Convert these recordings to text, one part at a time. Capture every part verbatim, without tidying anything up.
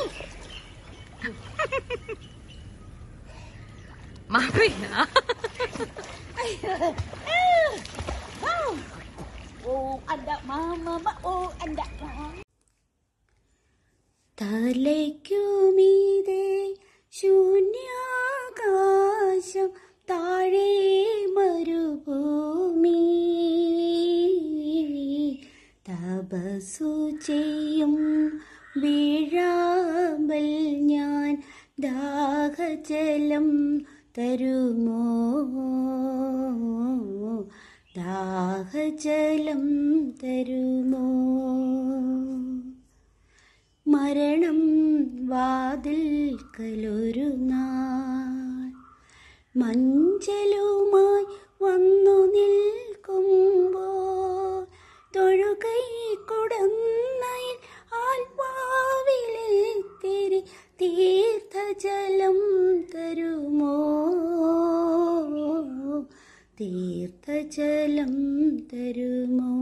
Maria. Oh, anda mama, oh, anda mama. തലയ്ക്കുമീതെ ശൂന്യാകാശം താഴെ മരുഭൂമി തപസ്സു ചെയ്യും വീഴാമ്പൽ ഞാൻ ദാഹജലം തരുമോ ദാഹജലം തരുമോ മരണം വാതിൽക്കലൊരു നാൾ മഞ്ചലുമായി വന്നു നിൽക്കുമ്പോൾ തൊഴുകൈ കുടന്നയിൽ ആത്മാവിലെത്തിരി തീർത്ഥജലം തരുമോ തീർത്ഥജലം തരുമോ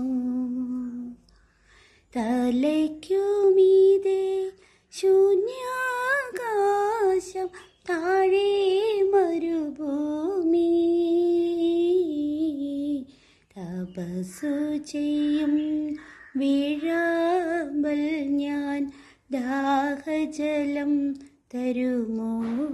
തലയ്ക്കുമീതെ ശൂന്യാകാശം താഴെ മരുഭൂമി തപസ്സു ചെയ്യും വീഴാമ്പൽ ഞാൻ ദാഹജലം തരുമോ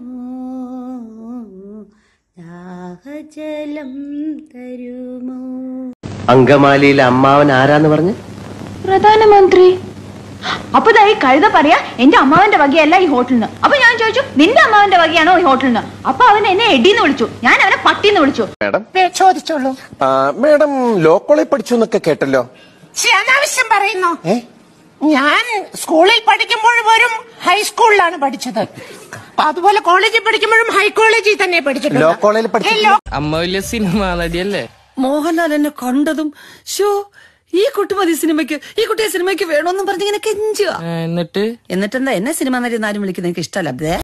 ദാഹജലം തരുമോ. അങ്കമാലിയിലെ അമ്മാവൻ ആരാന്ന് പറഞ്ഞു? പ്രധാനമന്ത്രി. അപ്പൊ ഈ കഴുത പറയാ എന്റെ അമ്മാവന്റെ വകയല്ല ഈ ഹോട്ടലിന്. അപ്പൊ ഞാൻ ചോദിച്ചു നിന്റെ അമ്മാവന്റെ വകയാണോ ഈ ഹോട്ടലിന്? അപ്പൊ അവൻ എന്നെ എടിന്ന് വിളിച്ചു, ഞാൻ അവനെ പട്ടിന്ന് വിളിച്ചു. മേഡം ചോദിച്ചോളൂ. മേഡം ലോ കോളേജിൽ പഠിച്ചു എന്നൊക്കെ കേട്ടല്ലോ. അനാവശ്യം പറയുന്നു. ഞാൻ സ്കൂളിൽ പഠിക്കുമ്പോഴും ഒരു ഹൈസ്കൂളിലാണ് പഠിച്ചത്. അതുപോലെ കോളേജിൽ പഠിക്കുമ്പോഴും ഹൈ കോളേജിൽ തന്നെ പഠിച്ചിട്ടുണ്ട്. ലോ കോളേജിൽ പഠിച്ചു. അമ്മ വലിയ സിനിമ നടിയല്ലേ? മോഹൻലാൽ എന്നെ കണ്ടതും ഷോ ഈ കുട്ടി മതി സിനിമയ്ക്ക്, ഈ കുട്ടിയെ സിനിമയ്ക്ക് വേണമെന്നും പറഞ്ഞിങ്ങനെ കെഞ്ചുക. എന്നിട്ട് എന്നിട്ടെന്താ എന്നെ സിനിമ നടി ആരും വിളിക്കുന്നത് എനിക്ക് ഇഷ്ടമല്ല.